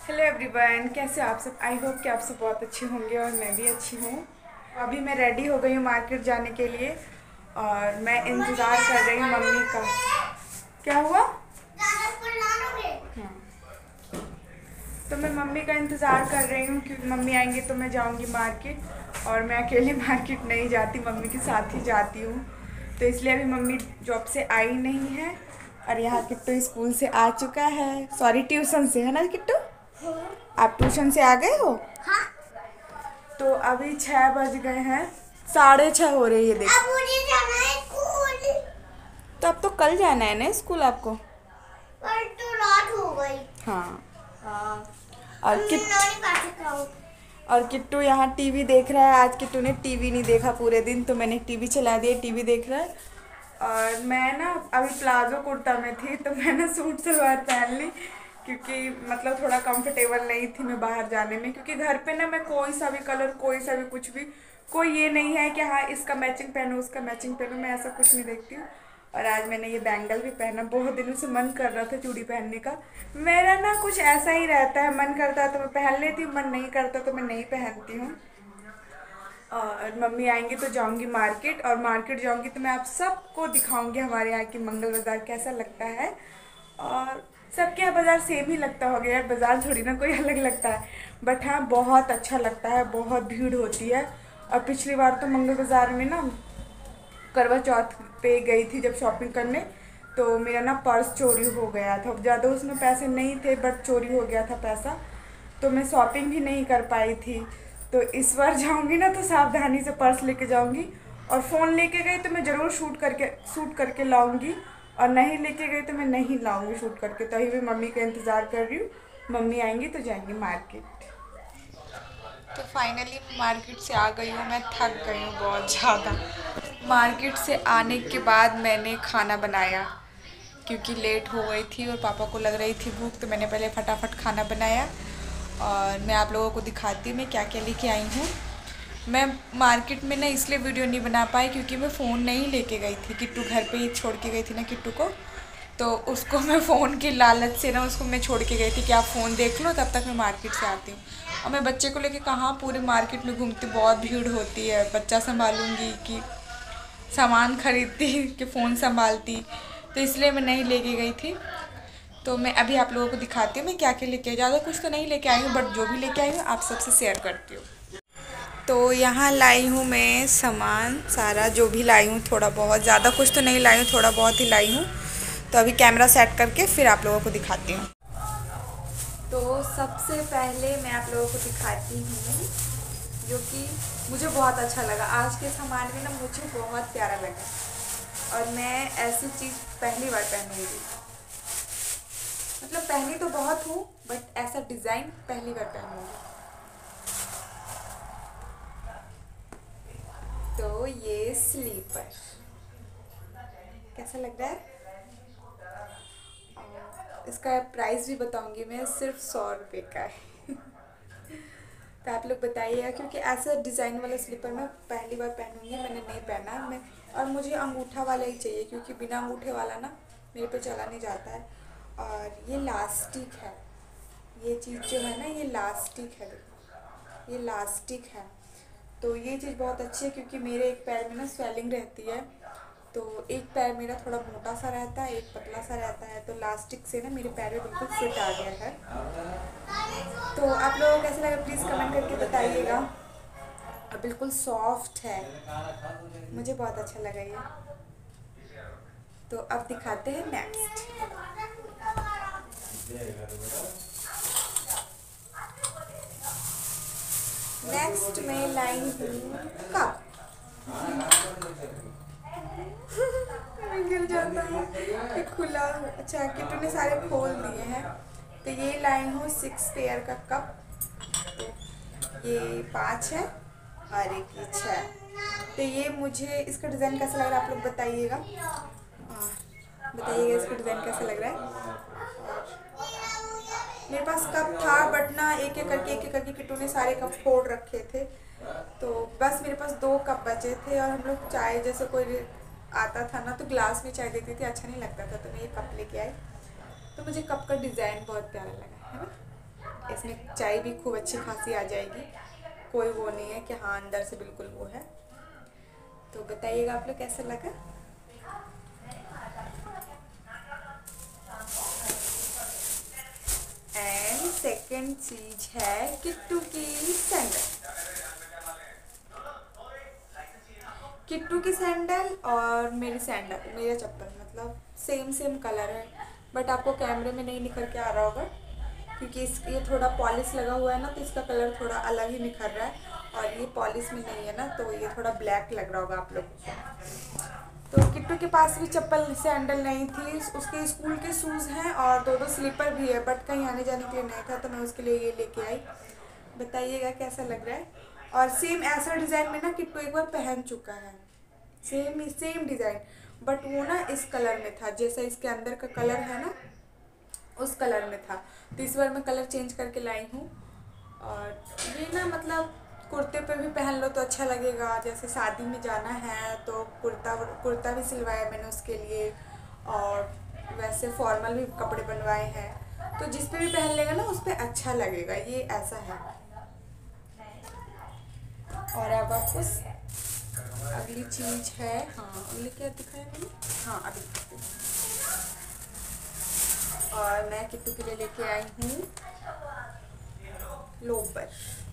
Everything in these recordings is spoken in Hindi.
हेलो एवरीवन, कैसे हो आप सब। आई होप कि आप सब बहुत अच्छे होंगे और मैं भी अच्छी हूँ। अभी मैं रेडी हो गई हूँ मार्केट जाने के लिए और मैं इंतज़ार कर रही हूँ मम्मी का। क्या हुआ? हाँ, तो मैं मम्मी का इंतज़ार कर रही हूँ क्योंकि मम्मी आएंगे तो मैं जाऊँगी मार्केट। और मैं अकेले मार्केट नहीं जाती, मम्मी के साथ ही जाती हूँ। तो इसलिए अभी मम्मी जॉब से आई नहीं है। और यहाँ किट्टू स्कूल से आ चुका है, सॉरी ट्यूशन से, है ना किट्टू? आप ट्यूशन से आ गए हो? हाँ। तो अभी 6 बज गए हैं, 6:30 हो रही है, अब देखो। मुझे जाना है स्कूल। तो अब तो कल जाना है ना स्कूल आपको? पर तो रात हो गई। हाँ। हाँ। और मैं किट नानी पास खाऊं। और किट्टू यहाँ टीवी देख रहा है। आज किट्टू ने टीवी नहीं देखा पूरे दिन, तो मैंने टीवी चला दिया, टीवी देख रहा है। और मैं ना अभी प्लाजो कुर्ता में थी, तो मैं ना सूट सलवार पहन ली क्योंकि मतलब थोड़ा कंफर्टेबल नहीं थी मैं बाहर जाने में। क्योंकि घर पे ना मैं कोई सा भी कलर, कोई सा भी कुछ भी, कोई ये नहीं है कि हाँ इसका मैचिंग पहनो उसका मैचिंग पहनो, मैं ऐसा कुछ नहीं देखती हूँ। और आज मैंने ये बैंगल भी पहना, बहुत दिनों से मन कर रहा था चूड़ी पहनने का। मेरा ना कुछ ऐसा ही रहता है, मन करता है तो मैं पहन लेती हूँ, मन नहीं करता तो मैं नहीं पहनती हूँ। और मम्मी आएंगी तो जाऊंगी मार्केट, और मार्केट जाऊंगी तो मैं आप सबको दिखाऊंगी हमारे यहाँ की मंगल बाज़ार कैसा लगता है। और सबके यहाँ बाज़ार सेम ही लगता होगा यार, बाज़ार थोड़ी ना कोई अलग लगता है। बट हाँ, बहुत अच्छा लगता है, बहुत भीड़ होती है। और पिछली बार तो मंगल बाज़ार में ना करवा चौथ पे गई थी जब शॉपिंग करने, तो मेरा ना पर्स चोरी हो गया था। ज़्यादा उसमें पैसे नहीं थे बट चोरी हो गया था पैसा, तो मैं शॉपिंग भी नहीं कर पाई थी। तो इस बार जाऊंगी ना तो सावधानी से पर्स लेके जाऊंगी। और फ़ोन लेके गई तो मैं ज़रूर शूट करके लाऊंगी, और नहीं लेके गई तो मैं नहीं लाऊंगी शूट करके। तो अभी भी मम्मी का इंतज़ार कर रही हूँ, मम्मी आएंगी तो जाएंगे मार्केट। तो फाइनली मार्केट से आ गई हूँ, मैं थक गई हूँ बहुत ज़्यादा। मार्केट से आने के बाद मैंने खाना बनाया क्योंकि लेट हो गई थी और पापा को लग रही थी भूख, तो मैंने पहले फटाफट खाना बनाया। और मैं आप लोगों को दिखाती हूँ मैं क्या क्या लेके आई हूँ। मैं मार्केट में ना इसलिए वीडियो नहीं बना पाई क्योंकि मैं फ़ोन नहीं लेके गई थी, किट्टू घर पे ही छोड़ के गई थी ना किट्टू को। तो उसको मैं फ़ोन की लालच से ना उसको मैं छोड़ के गई थी कि आप फ़ोन देख लो, तब तक मैं मार्केट से आती हूँ। और मैं बच्चे को लेके कहाँ पूरे मार्केट में घूमती, बहुत भीड़ होती है, बच्चा संभालूंगी कि सामान खरीदती कि फ़ोन संभालती, तो इसलिए मैं नहीं लेके गई थी। तो मैं अभी आप लोगों को दिखाती हूँ मैं क्या क्या लेके आई। ज़्यादा कुछ तो नहीं लेके आई हूँ, बट जो भी लेके आई हूँ आप सबसे शेयर करती हूँ। तो यहाँ लाई हूँ मैं सामान सारा, जो भी लाई हूँ, थोड़ा बहुत, ज़्यादा कुछ तो नहीं लाई हूँ, थोड़ा बहुत ही लाई हूँ। तो अभी कैमरा सेट करके फिर आप लोगों को दिखाती हूँ। तो सबसे पहले मैं आप लोगों को दिखाती हूँ जो कि मुझे बहुत अच्छा लगा। आज के सामान में ना मुझे बहुत प्यारा लगा, और मैं ऐसी चीज़ पहली बार पहनूंगी। मतलब पहनी तो बहुत हूँ बट ऐसा डिज़ाइन पहली बार पहनूंगी। तो ये स्लीपर कैसा लग रहा है? इसका प्राइस भी बताऊंगी मैं, सिर्फ 100 रुपये का है। तो आप लोग बताइएगा, क्योंकि ऐसा डिज़ाइन वाला स्लीपर मैं पहली बार पहनूंगी, मैंने नहीं पहना मैं। और मुझे अंगूठा वाला ही चाहिए क्योंकि बिना अंगूठे वाला ना मेरे पे चला नहीं जाता है। और ये लास्टिक है, ये चीज़ जो है ना ये लास्टिक है, देखो ये लास्टिक है। तो ये चीज़ बहुत अच्छी है क्योंकि मेरे एक पैर में ना स्वेलिंग रहती है, तो एक पैर मेरा थोड़ा मोटा सा रहता है, एक पतला सा रहता है। तो लास्टिक से ना मेरे पैर में बिल्कुल फिट आ गया है। तो आप लोगों को कैसा लगा प्लीज़ कमेंट करके बताइएगा। और बिल्कुल सॉफ्ट है, मुझे बहुत अच्छा लगा ये। तो अब दिखाते हैं नेक्स्ट। नेक्स्ट मैं लाई हूँ कप। मैं गिर जाता हूँ, ये खुला। अच्छा, किट्टू ने सारे खोल दिए हैं। तो ये लाई हूँ 6 पेयर का कप। तो ये 5 है और एक ये 6। तो ये मुझे इसका डिज़ाइन कैसा लग रहा है आप लोग बताइएगा। बताइएगा इसका डिज़ाइन कैसा लग रहा है। मेरे पास कप था बट ना एक एक करके किट्टू ने सारे कप फोड़ रखे थे। तो बस मेरे पास 2 कप बचे थे, और हम लोग चाय जैसे कोई आता था ना तो ग्लास में चाय देती थी, अच्छा नहीं लगता था, तो मैं ये कप लेके आई। तो मुझे कप का डिज़ाइन बहुत प्यारा लगा है ना, इस सांस में चाय भी खूब अच्छी खासी आ जाएगी, कोई वो नहीं है कि हाँ अंदर से बिल्कुल वो है। तो बताइएगा आप लोग कैसा लगा। एंड सेकंड चीज है किट्टू की सैंडल। किट्टू की सैंडल और मेरी सैंडल, मेरा चप्पल मतलब सेम कलर है, बट आपको कैमरे में नहीं निखर के आ रहा होगा क्योंकि ये थोड़ा पॉलिश लगा हुआ है ना, तो इसका कलर थोड़ा अलग ही निखर रहा है, और ये पॉलिश में नहीं है ना, तो ये थोड़ा ब्लैक लग रहा होगा आप लोगों को। तो किट्टू के पास भी चप्पल सैंडल नहीं थी, उसके स्कूल के शूज़ हैं और दो स्लीपर भी है, बट कहीं आने जाने के लिए नहीं था, तो मैं उसके लिए ये लेके आई। बताइएगा कैसा लग रहा है। और सेम ऐसा डिज़ाइन में ना किट्टू एक बार पहन चुका है, सेम डिज़ाइन, बट वो ना इस कलर में था, जैसा इसके अंदर का कलर है ना उस कलर में था। तो इस बार मैं कलर चेंज करके लाई हूँ। और ये ना मतलब कुर्ते पे भी पहन लो तो अच्छा लगेगा, जैसे शादी में जाना है तो कुर्ता भी सिलवाया मैंने उसके लिए, और वैसे फॉर्मल भी कपड़े बनवाए हैं, तो जिस पे भी पहन लेगा ना उस पर अच्छा लगेगा, ये ऐसा है। और अब आपको अगली चीज है, हाँ अगली क्या दिखाया मैंने, हाँ अभी और मैं किट्टू के लिए लेके आई हूँ लोबर।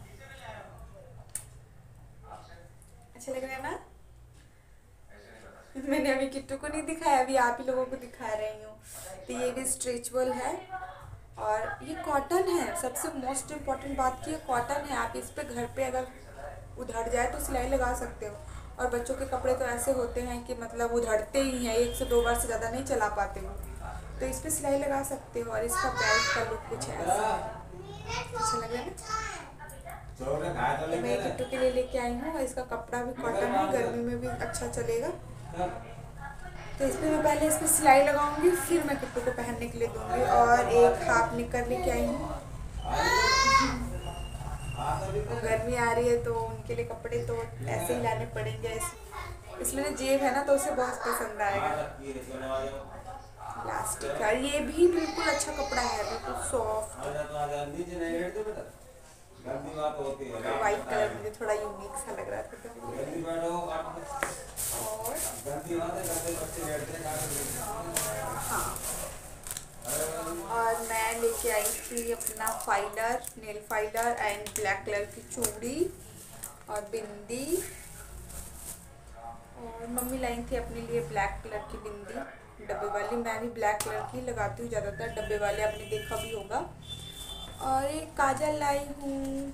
अच्छा लग रहा है ना। मैंने अभी किट्टू को नहीं दिखाया, अभी आप ही लोगों को दिखा रही हूँ। तो ये भी स्ट्रेचेबल है और ये कॉटन है, सबसे मोस्ट इम्पॉर्टेंट बात की ये कॉटन है। आप इस पे घर पे अगर उधड़ जाए तो सिलाई लगा सकते हो, और बच्चों के कपड़े तो ऐसे होते हैं कि मतलब उधड़ते ही हैं, 1 से 2 बार से ज़्यादा नहीं चला पाते हो, तो इस पर सिलाई लगा सकते हो। और इसका बेल्ट का लुक कुछ ऐसा है, अच्छा लग रहा है ना। मैं किट्टू के लिए लेके आई हूँ, इसका कपड़ा भी कॉटन है, गर्मी में भी अच्छा चलेगा। तो इस पर मैं पहले इस पर सिलाई लगाऊंगी, फिर मैं किट्टू को पहनने के लिए दूंगी। और एक हाफ निकर लेके आई हूँ, गर्मी आ रही है तो उनके लिए कपड़े तो ऐसे ही लाने पड़ेंगे। इसमें ना जेब है ना, तो उसे बहुत पसंद आएगा। प्लास्टिक है, ये भी बिल्कुल अच्छा कपड़ा है, बिल्कुल सॉफ्ट। वाइट कलर मुझे थोड़ा यूनिक सा लग रहा था। हाँ, और मैं लेके आई थी अपना filer, nail filer and black colour की चूड़ी और बिंदी, और मम्मी लाई थी अपने लिए ब्लैक कलर की बिंदी डब्बे वाली। मैं भी ब्लैक कलर की लगाती हूँ ज़्यादातर, डब्बे वाले आपने देखा भी होगा। और एक काजल लाई हूँ,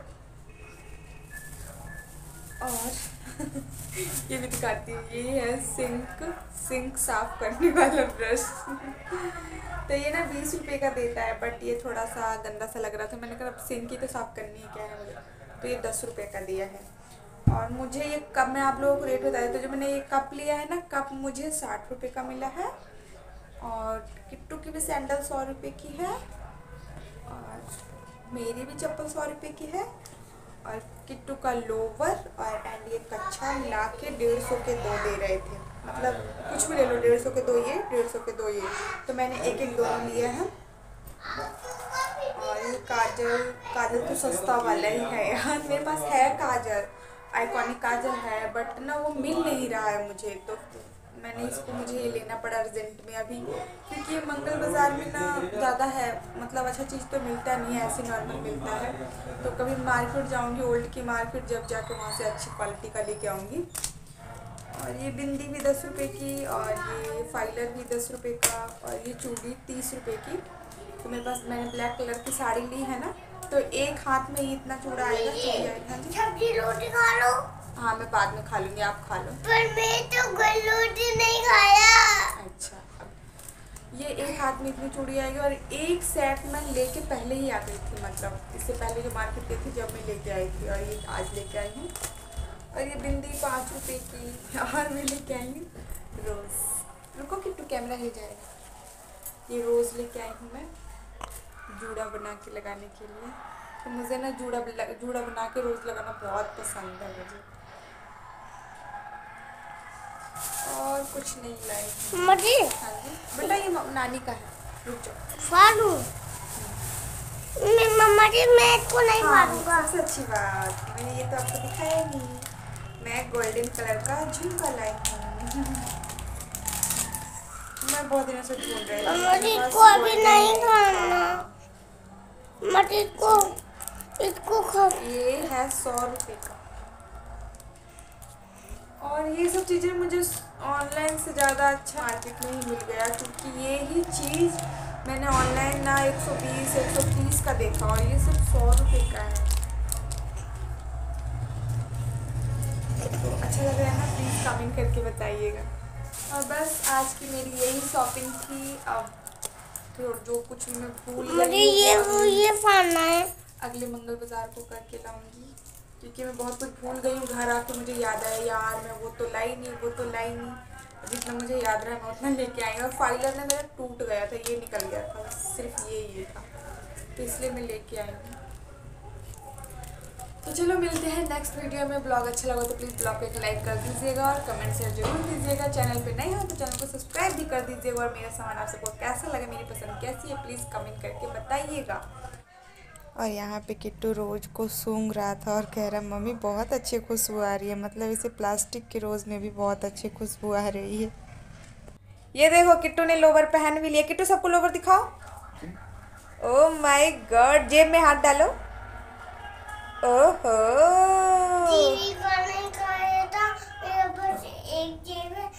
और ये भी दिखाती हूँ, ये है सिंक साफ करने वाला ब्रश। तो ये ना 20 रुपये का देता है, बट ये थोड़ा सा गंदा सा लग रहा था, मैंने कहा अब सिंक ही तो साफ करनी है, क्या है मुझे, तो ये 10 रुपये का दिया है। और मुझे ये कप, मैं आप लोगों को रेट बताया, तो जो मैंने ये कप लिया है ना, कप मुझे 60 रुपये का मिला है। और किट्टू की भी सैंडल 100 रुपये की है, और मेरी भी चप्पल 100 रुपये की है, और किट्टू का लोवर और एंड ये कच्छा मिला के 150 के 2 दे रहे थे, मतलब कुछ भी ले लो, 150 के 2 ये, 150 के 2 ये, तो मैंने एक दोनों लिए हैं। और ये काजल तो सस्ता वाला ही है यार, मेरे पास है काजल, आइकॉनिक काजल है, बट ना वो मिल नहीं रहा है मुझे, तो मैंने इसको, मुझे ये लेना पड़ा अर्जेंट में अभी, क्योंकि ये मंगल बाज़ार में ना ज़्यादा है, मतलब अच्छा चीज़ तो मिलता नहीं है, ऐसे नॉर्मल मिलता है। तो कभी मार्केट जाऊंगी, ओल्ड की मार्केट, जब जाके वहाँ से अच्छी क्वालिटी का लेके आऊँगी। और ये बिंदी भी 10 रुपये की, और ये फाइलर भी 10 रुपये का, और ये चूड़ी 30 रुपये की। तो मेरे पास, मैंने ब्लैक कलर की साड़ी ली है ना, तो एक हाथ में ही इतना चूड़ा आएगा, चूड़ी आएगा। सब्जी रोटी खा लो। हाँ मैं बाद में खा लूँगी, आप खा लो। पर मैं तो रोटी नहीं खाया। अच्छा, ये एक हाथ में इतनी चूड़ी आएगी, और एक सेट मैं लेके पहले ही आ गई थी, मतलब इससे पहले जो मार्केट गई थी जब मैं लेके आई थी, और ये आज लेके आई हूँ। और ये बिंदी 5 रुपये की, और मैं लेके आई हूँ रोज़, रुको किट्टू कैमरा हिल जाएगा। ये रोज़ लेके आई हूँ मैं, जूड़ा बना के लगाने के लिए। तो मुझे ना जूड़ा बना के रोज़ लगाना बहुत पसंद है मुझे। और कुछ नहीं लाई। मम्मी, हाँ जी बेटा, ये नानी का है, रुक जाओ। फालू। मैं मम्मा मम्मी मैं इसको नहीं हाँ, मारूंगा। सबसे अच्छी बात मैंने ये तो आपको दिखाया ही नहीं, मैं गोल्डन कलर का झुमका लाई हूँ। मैं बहुत दिनों से ढूंढ रही थी, मम्मी मेरे पास इसको अभी golden नहीं नहीं खाना। था। मम्मी इसको खा। ये है 100 रुपये का। और ये सब चीज़ें मुझे ऑनलाइन से ज़्यादा अच्छा मार्केट में ही मिल गया, क्योंकि ये ही चीज़ मैंने ऑनलाइन ना 120 130 का देखा और ये सिर्फ 100 रुपये का है। तो अच्छा लग रहा है ना, प्लीज़ कमेंट करके बताइएगा। और बस आज की मेरी यही शॉपिंग थी। अब तो जो कुछ मैं भूल मुझे गई हूँ, ये खाना है। अगले मंगल बाजार को करके लाऊंगी, क्योंकि मैं बहुत कुछ भूल गई हूँ। घर आके मुझे याद आया यार मैं वो तो लाई नहीं। जितना मुझे याद रहा मैं उतना लेके आई। और फाइलर ने मेरा टूट गया था, ये निकल गया था, सिर्फ ये था, तो इसलिए मैं लेके आई हूँ। तो चलो मिलते हैं नेक्स्ट वीडियो में। ब्लॉग अच्छा लगा तो प्लीज़ ब्लॉग को एक लाइक कर दीजिएगा और कमेंट शेयर जरूर कीजिएगा। चैनल पे नए हो तो चैनल को सब्सक्राइब भी कर दीजिएगा। और मेरा सामान आप सबको कैसा लगा, मेरी पसंद कैसी है, प्लीज़ कमेंट करके बताइएगा। और यहाँ पे किट्टू रोज़ को सूंघ रहा था और कह रहा मम्मी बहुत अच्छी खुशबू आ रही है, मतलब इसे प्लास्टिक के रोज़ में भी बहुत अच्छी खुशबू आ रही है। ये देखो किट्टू ने लोवर पहन भी लिया। किट्टू सबको लोवर दिखाओ। ओह माय गॉड, जेब में हाथ डालो। ओहो, टीवी का नहीं खाया था। मेरा बस एक जेब है,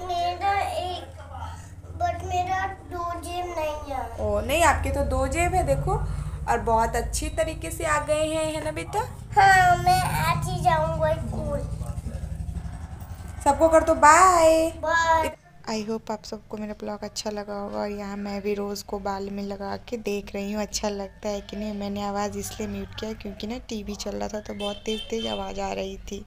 बट मेरा 2 जेब नहीं है। ओ नहीं, आपके तो 2 जेब है देखो, और बहुत अच्छी तरीके से आ गए हैं, है ना बेटा। हाँ मैं आज ही जाऊंगा स्कूल। सबको कर दो बाय। बाय। आई होप आप सबको मेरा ब्लॉग अच्छा लगा होगा। और यहाँ मैं भी रोज़ को बाल में लगा के देख रही हूँ अच्छा लगता है कि नहीं। मैंने आवाज़ इसलिए म्यूट किया क्योंकि ना टीवी चल रहा था तो बहुत तेज़ तेज़ आवाज़ आ रही थी।